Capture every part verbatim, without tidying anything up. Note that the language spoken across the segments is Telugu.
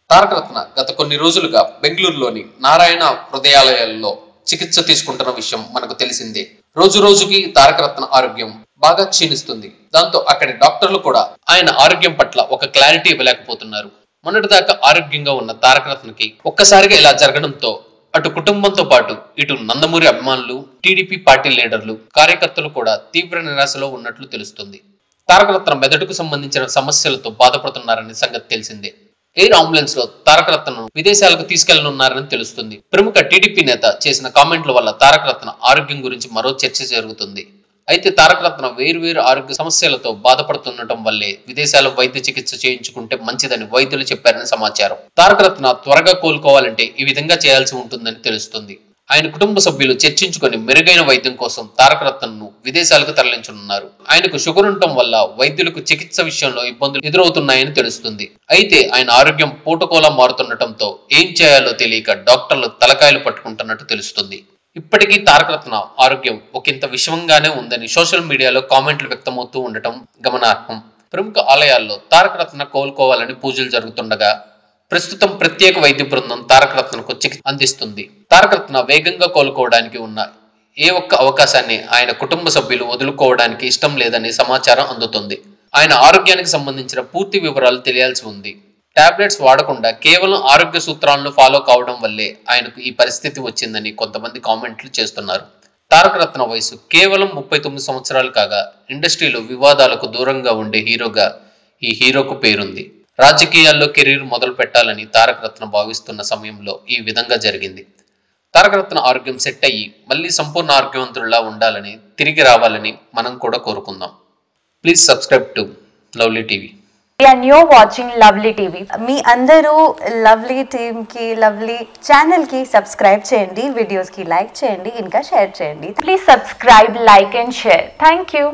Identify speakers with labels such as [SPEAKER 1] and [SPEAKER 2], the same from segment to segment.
[SPEAKER 1] తారకరత్న గత కొన్ని రోజులుగా బెంగళూరులోని నారాయణ హృదయాలయాల్లో చికిత్స తీసుకుంటున్న విషయం మనకు తెలిసిందే. రోజు రోజుకి తారకరత్న ఆరోగ్యం బాగా క్షీణిస్తుంది. దాంతో అక్కడి డాక్టర్లు కూడా ఆయన ఆరోగ్యం పట్ల ఒక క్లారిటీ ఇవ్వలేకపోతున్నారు. మొన్నటిదాకా ఆరోగ్యంగా ఉన్న తారకరత్నకి ఒక్కసారిగా ఇలా జరగడంతో అటు కుటుంబంతో పాటు ఇటు నందమూరి అభిమానులు, టీడీపీ పార్టీ లీడర్లు, కార్యకర్తలు కూడా తీవ్ర నిరాశలో ఉన్నట్లు తెలుస్తుంది. తారకరత్న మెదడుకు సంబంధించిన సమస్యలతో బాధపడుతున్నారనే సంగతి తెలిసిందే. ఎయిర్ అంబులెన్స్ లో తారకరత్నను విదేశాలకు తీసుకెళ్లనున్నారని తెలుస్తుంది. ప్రముఖ టీడీపీ నేత చేసిన కామెంట్ల వల్ల తారకరత్న ఆరోగ్యం గురించి మరో చర్చ జరుగుతుంది. అయితే తారకరత్న వేరు వేరు ఆరోగ్య సమస్యలతో బాధపడుతుండటం వల్లే విదేశాల్లో వైద్య చికిత్స చేయించుకుంటే మంచిదని వైద్యులు చెప్పారని సమాచారం. తారకరత్న త్వరగా కోలుకోవాలంటే ఈ విధంగా చేయాల్సి ఉంటుందని తెలుస్తుంది. ఆయన కుటుంబ సభ్యులు చర్చించుకొని మెరుగైన వైద్యం కోసం తారకరత్నను విదేశాలకు తరలించనున్నారు. ఆయనకు షుగర్ ఉండటం వల్ల వైద్యులకు చికిత్స విషయంలో ఇబ్బందులు ఎదురవుతున్నాయని తెలుస్తుంది. అయితే ఆయన ఆరోగ్యం పూటకోలా మారుతుండటంతో ఏం చేయాలో తెలియక డాక్టర్లు తలకాయలు పట్టుకుంటున్నట్టు తెలుస్తుంది. ఇప్పటికీ తారకరత్న ఆరోగ్యం ఒకంత విషమంగానే ఉందని సోషల్ మీడియాలో కామెంట్లు వ్యక్తమవుతూ ఉండటం గమనార్హం. ప్రముఖ ఆలయాల్లో తారకరత్న కోలుకోవాలని పూజలు జరుగుతుండగా ప్రస్తుతం ప్రత్యేక వైద్య బృందం తారకరత్నకు చికిత్స అందిస్తుంది. తారకరత్న వేగంగా కోలుకోవడానికి ఉన్న ఏ ఒక్క అవకాశాన్ని ఆయన కుటుంబ సభ్యులు వదులుకోవడానికి ఇష్టం లేదని సమాచారం అందుతుంది. ఆయన ఆరోగ్యానికి సంబంధించిన పూర్తి వివరాలు తెలియాల్సి ఉంది. టాబ్లెట్స్ వాడకుండా కేవలం ఆరోగ్య సూత్రాలను ఫాలో కావడం వల్లే ఆయనకు ఈ పరిస్థితి వచ్చిందని కొంతమంది కామెంట్లు చేస్తున్నారు. తారకరత్న వయసు కేవలం ముప్పై తొమ్మిది సంవత్సరాలు కాగా ఇండస్ట్రీలో వివాదాలకు దూరంగా ఉండే హీరోగా ఈ హీరోకు పేరుంది. రాజకీయాల్లో కెరీర్ మొదలు పెట్టాలని తారకరత్న భావిస్తున్న సమయంలో ఈ విధంగా జరిగింది. తారకరత్న ఆరోగ్యం సెట్ అయ్యి మళ్ళీ సంపూర్ణ ఆరోగ్యవంతుల్లా ఉండాలని, తిరిగి రావాలని మనం కూడా కోరుకుందాం. Please subscribe to Lovely TV.
[SPEAKER 2] And you're watching Lovely T V. మీ అందరూ లవ్లీ టీమ్ కి, లవ్లీ ఛానల్ కి సబ్స్క్రైబ్ చేయండి, వీడియోస్ కి లైక్ చేయండి, ఇంకా షేర్ చేయండి. Please subscribe, like and share. Thank you.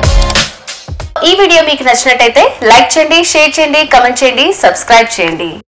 [SPEAKER 2] ఈ వీడియో మీకు నచ్చినట్టయితే లైక్ చేయండి, షేర్ చేయండి, కమెంట్ చేయండి, సబ్స్క్రైబ్ చేయండి.